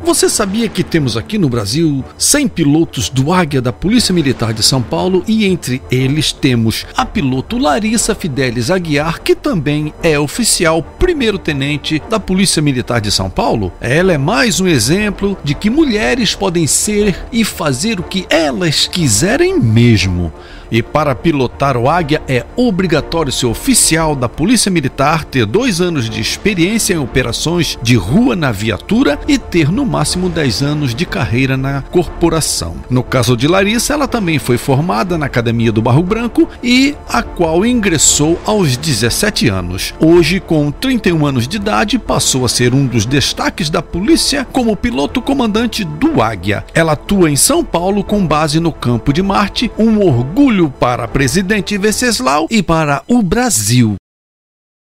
Você sabia que temos aqui no Brasil 100 pilotos do Águia da Polícia Militar de São Paulo e entre eles temos a piloto Larissa Fidelis Aguiar, que também é oficial primeiro-tenente da Polícia Militar de São Paulo? Ela é mais um exemplo de que mulheres podem ser e fazer o que elas quiserem mesmo. E para pilotar o Águia é obrigatório ser oficial da Polícia Militar, ter 2 anos de experiência em operações de rua na viatura e ter no máximo 10 anos de carreira na corporação. No caso de Larissa, ela também foi formada na Academia do Barro Branco e a qual ingressou aos 17 anos. Hoje, com 31 anos de idade, passou a ser um dos destaques da polícia como piloto comandante do Águia. Ela atua em São Paulo com base no Campo de Marte, um orgulho para presidente Venceslau e para o Brasil.